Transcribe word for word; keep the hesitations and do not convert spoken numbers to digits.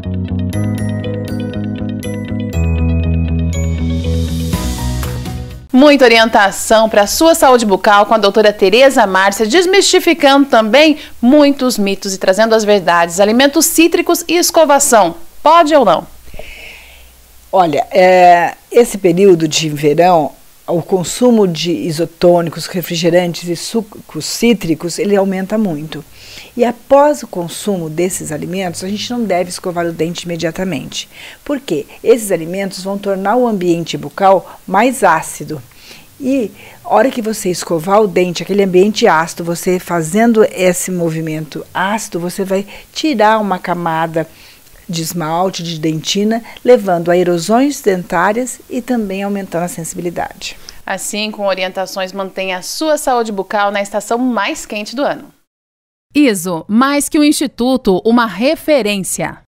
Muita orientação para a sua saúde bucal com a doutora Tereza Márcia, desmistificando também muitos mitos e trazendo as verdades. Alimentos cítricos e escovação, pode ou não? Olha, é, esse período de verão, o consumo de isotônicos, refrigerantes e sucos cítricos, ele aumenta muito. E após o consumo desses alimentos, a gente não deve escovar o dente imediatamente. Por quê? Esses alimentos vão tornar o ambiente bucal mais ácido. E a hora que você escovar o dente, aquele ambiente ácido, você fazendo esse movimento ácido, você vai tirar uma camada de esmalte, de dentina, levando a erosões dentárias e também aumentando a sensibilidade. Assim, com orientações, mantenha a sua saúde bucal na estação mais quente do ano. I S O, mais que um instituto, uma referência.